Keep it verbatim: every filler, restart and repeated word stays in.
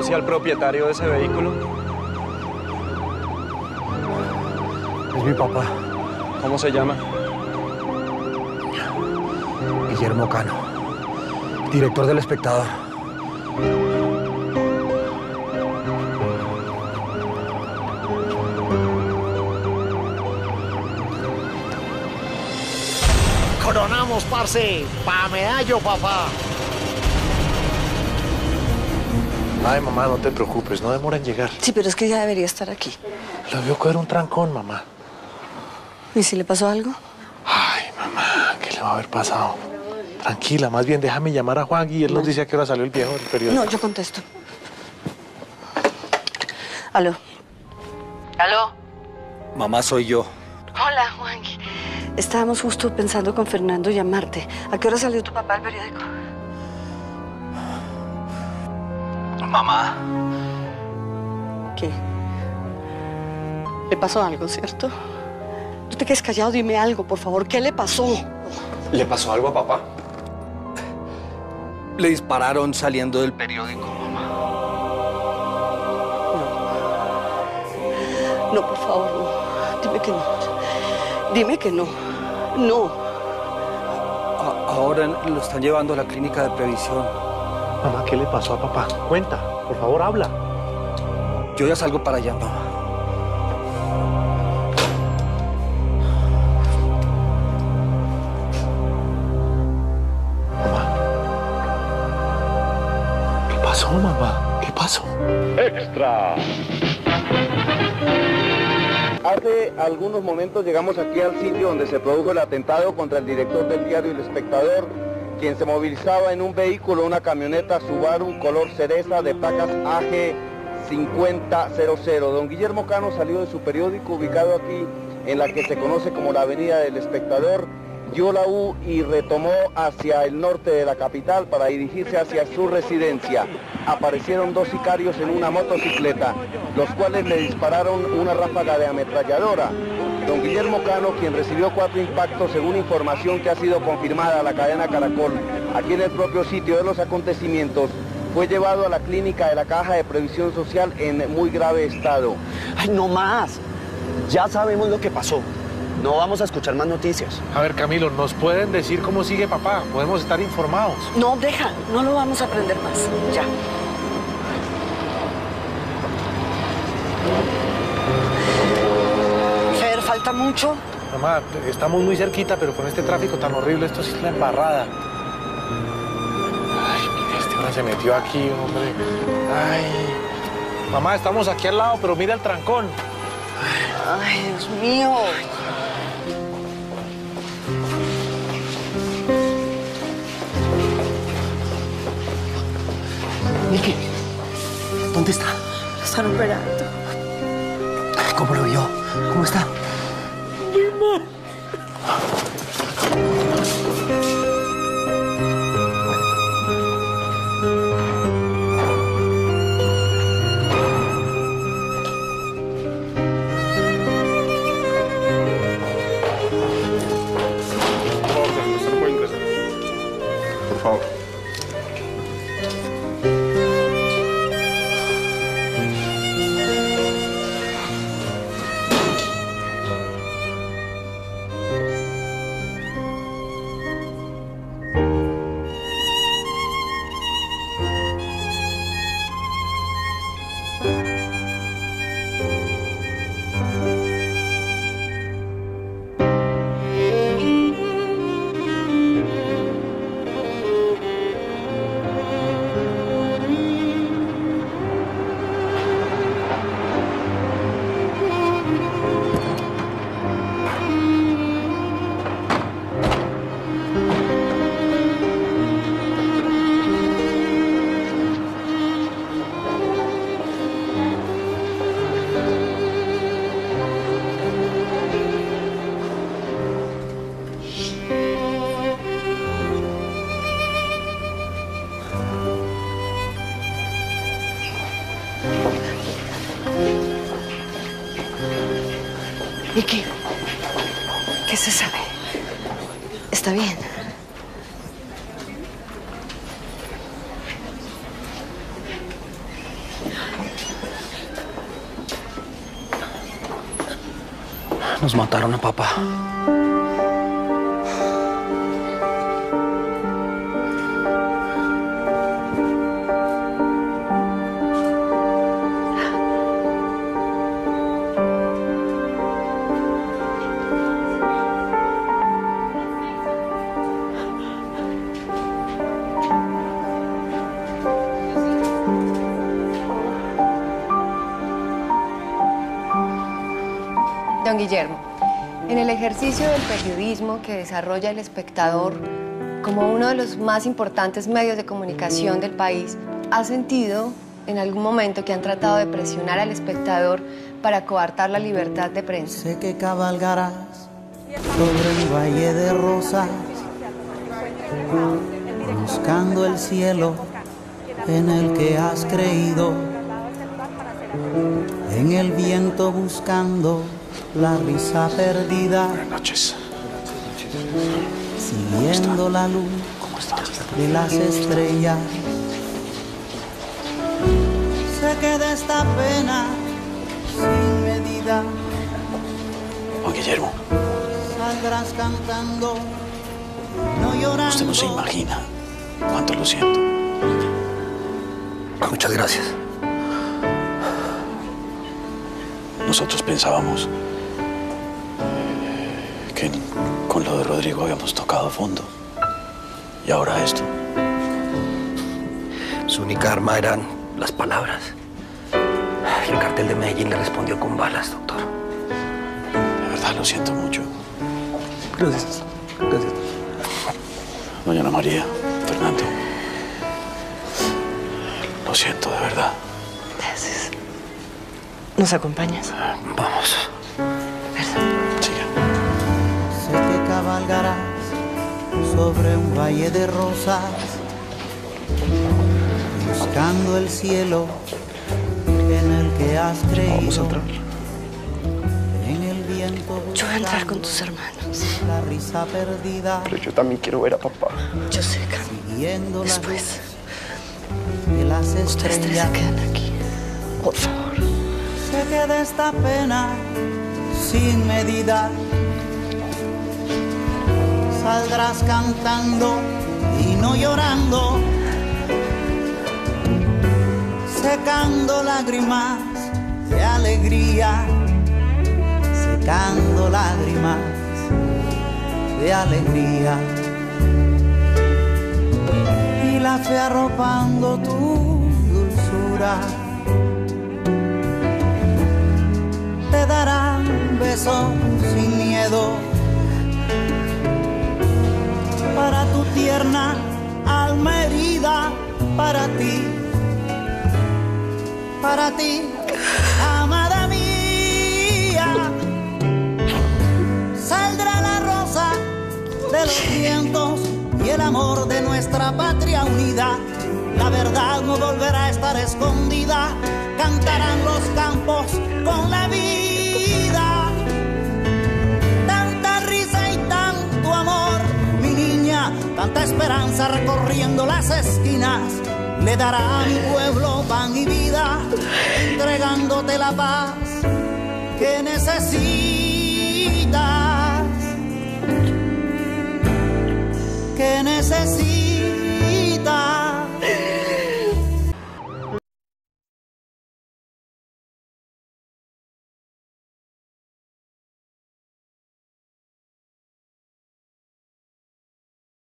¿Conoce al propietario de ese vehículo? Es mi papá. ¿Cómo se llama? Guillermo Cano, director del Espectador. Coronamos, parce. Pa' medallo, papá. Ay, mamá, no te preocupes, no demora en llegar. Sí, pero es que ya debería estar aquí. Lo vio coger un trancón, mamá. ¿Y si le pasó algo? Ay, mamá, ¿qué le va a haber pasado? Tranquila, más bien déjame llamar a Juan y él nos dice a qué hora salió el viejo del periódico. No, yo contesto. Aló. ¿Aló? Mamá, soy yo. Hola, Juan. Estábamos justo pensando con Fernando llamarte. ¿A qué hora salió tu papá al periódico? Mamá. ¿Qué? ¿Le pasó algo, cierto? No te quedes callado, dime algo, por favor. ¿Qué le pasó? ¿Le pasó algo a papá? Le dispararon saliendo del periódico, mamá. No. No, por favor, no. Dime que no. Dime que no. No. A- ahora lo están llevando a la clínica de previsión. Mamá, ¿qué le pasó a papá? Cuenta, por favor, habla. Yo ya salgo para allá, mamá. ¿Qué pasó, mamá? ¿Qué pasó? Extra. Hace algunos momentos llegamos aquí al sitio donde se produjo el atentado contra el director del diario El Espectador, quien se movilizaba en un vehículo, una camioneta Subaru color cereza de placas A G cincuenta cero cero. Don Guillermo Cano salió de su periódico ubicado aquí en la que se conoce como la Avenida del Espectador, dio la U y retomó hacia el norte de la capital para dirigirse hacia su residencia. Aparecieron dos sicarios en una motocicleta, los cuales le dispararon una ráfaga de ametralladora. Don Guillermo Cano, quien recibió cuatro impactos según información que ha sido confirmada a la cadena Caracol, aquí en el propio sitio de los acontecimientos, fue llevado a la clínica de la Caja de Previsión Social en muy grave estado. ¡Ay, no más! Ya sabemos lo que pasó. No vamos a escuchar más noticias. A ver, Camilo, ¿nos pueden decir cómo sigue papá? Podemos estar informados. No, deja. No lo vamos a aprender más. Ya. Fer, ¿falta mucho? Mamá, estamos muy cerquita, pero con este tráfico tan horrible, esto sí es la embarrada. Ay, mira, este hombre se metió aquí, hombre. Ay. Mamá, estamos aquí al lado, pero mira el trancón. Ay, Dios mío. Nicky, ¿dónde está? Lo están operando. ¿Cómo lo vio? ¿Cómo está? Muy mal. Por favor. Nicky, ¿qué se sabe? ¿Está bien? Nos mataron a papá. Don Guillermo, en el ejercicio del periodismo que desarrolla El Espectador como uno de los más importantes medios de comunicación del país, ¿ha sentido en algún momento que han tratado de presionar al espectador para coartar la libertad de prensa? Sé que cabalgarás sobre un valle de rosas, buscando el cielo en el que has creído, en el viento buscando la risa perdida. Buenas noches. Siguiendo la luz de las estrellas. Sé que de esta pena sin medida, Juan Guillermo, saldrás cantando, no llorando. usted no se imagina cuánto lo siento. Muchas gracias. Nosotros pensábamos que con lo de Rodrigo habíamos tocado fondo. Y ahora esto. Su única arma eran las palabras. Y el cartel de Medellín le respondió con balas, doctor. De verdad, lo siento mucho. Gracias. Gracias. Doña Ana María, Fernando. Lo siento, de verdad. Gracias. ¿Nos acompañas? Vamos. Sé que cabalgarás sobre un valle de rosas, buscando el cielo en el que has creído. Vamos a entrar. En el viento Yo voy a entrar con tus hermanos. la risa perdida. Pero yo también quiero ver a papá. Yo sé, Carmen. Siguiendo la Después, luz de las ustedes tres estrellas. se quedan aquí. Por favor. Sé que de esta pena sin medida saldrás cantando y no llorando, secando lágrimas de alegría, secando lágrimas de alegría, y la fe arropando tu dulzura. Te darán besos sin miedo para tu tierna alma herida, para ti, para ti, amada mía. Saldrá la rosa de los vientos y el amor de nuestra patria unida. La verdad no volverá a estar escondida. Cantarán los campos con la vida. Tanta risa y tanto amor, mi niña, tanta esperanza recorriendo las esquinas. Le dará a mi pueblo pan y vida, entregándote la paz que necesitas, que necesitas.